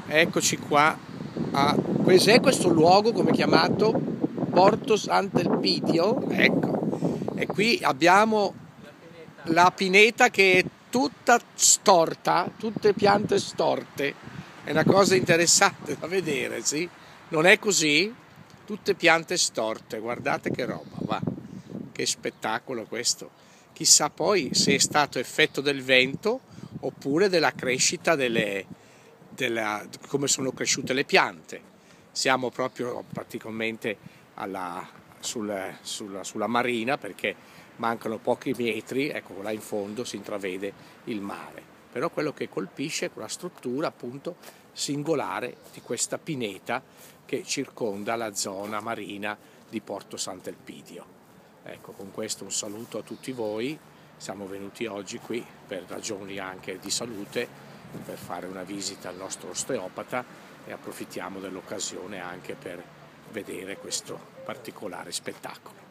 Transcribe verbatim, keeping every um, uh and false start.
Eccoci qua a cos'è questo luogo, come chiamato? Porto Sant'Elpidio, ecco. E qui abbiamo la pineta che è tutta storta, tutte piante storte. È una cosa interessante da vedere, sì? Non è così? Tutte piante storte, guardate che roba, va. Che spettacolo questo. Chissà poi se è stato effetto del vento oppure della crescita delle Della, come sono cresciute le piante. Siamo proprio praticamente alla, sul, sulla, sulla marina, perché mancano pochi metri, ecco là in fondo si intravede il mare, però quello che colpisce è quella struttura appunto singolare di questa pineta che circonda la zona marina di Porto Sant'Elpidio. Ecco, con questo un saluto a tutti voi. Siamo venuti oggi qui per ragioni anche di salute, per fare una visita al nostro osteopata, e approfittiamo dell'occasione anche per vedere questo particolare spettacolo.